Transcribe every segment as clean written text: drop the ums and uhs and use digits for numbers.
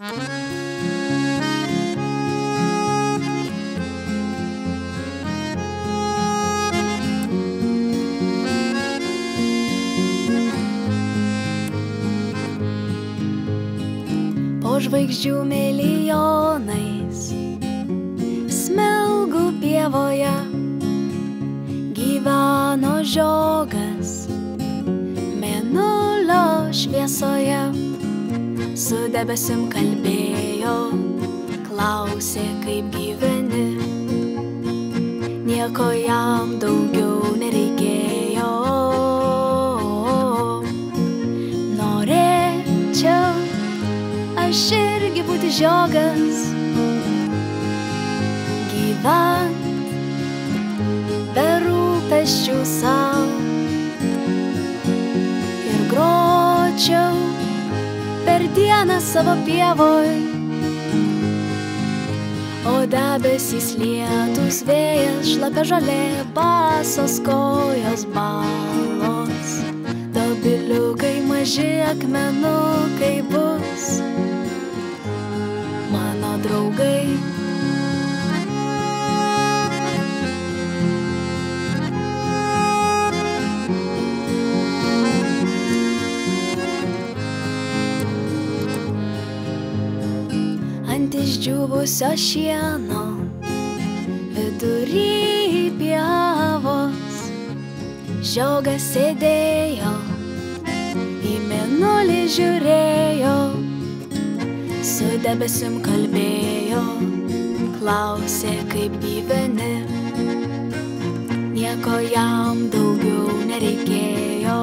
Po žvaigždžių milijonais smilgų pievoje gyveno žiogas mėnulio šviesoje. Su debesim kalbėjo, klausė, kaip gyveni. Nieko jam daugiau nereikėjo. Norėčiau aš irgi būti žiogas, gyvent be rūpesčių sau, ir gročiau per dieną savo pievoj, o debesys, lietus, vėjas, šlapia žolė, basos kojos balos, dobiliukai, maži akmenukai bus mano draugai. Ant išdžiūvusio šieno vidury pievos žiogas sėdėjo, į mėnulį žiūrėjo, su debesim kalbėjo, klausė, kaip gyveni. Nieko jam daugiau nereikėjo.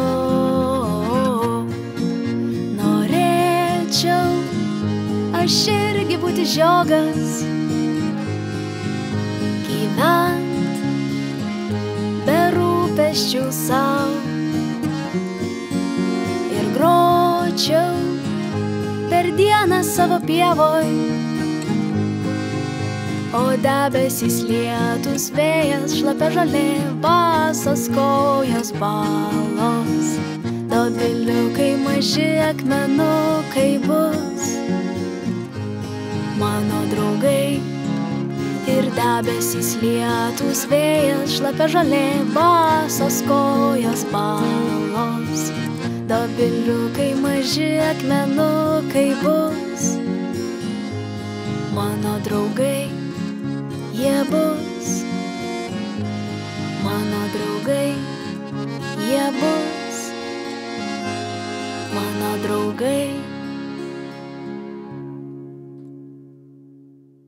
Norėčiau aš irgi būti žiogas, gyvent be rūpesčių sau, ir gročiau per dieną savo pievoj, o debesys, lietus, vėjas, šlapia žolė, basos kojos balos, dobiliukai, maži akmenukai bus mano draugai. Ir debesys, lietus, vėjas, šlapia žolė, basos kojos balos, dobiliukai, maži akmenukai bus mano draugai. Jie bus mano draugai, jie bus mano draugai.